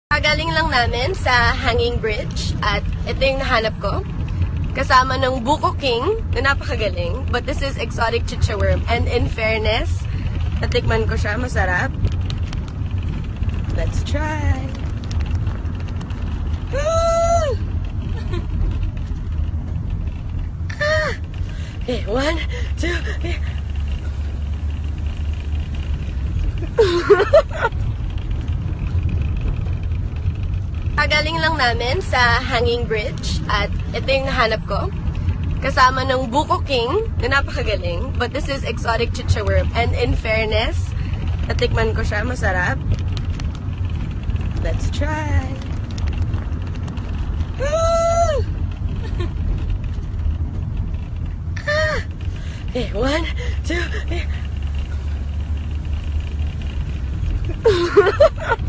Kagaling lang namin sa hanging bridge at ito yung nahanap ko. Kasama ng Buko King na napakagaling. But this is exotic chicha worm. And in fairness, natikman ko siya. Masarap. Let's try. Ah! Ah! Okay, 1, 2, 3. Kagaling lang namin sa hanging bridge at ito yung nahanap ko. Kasama ng Buko King na napakagaling. But this is exotic chicha worm. And in fairness, natikman ko siya. Masarap. Let's try. Ah! Ah! Okay, 1, 2, 3.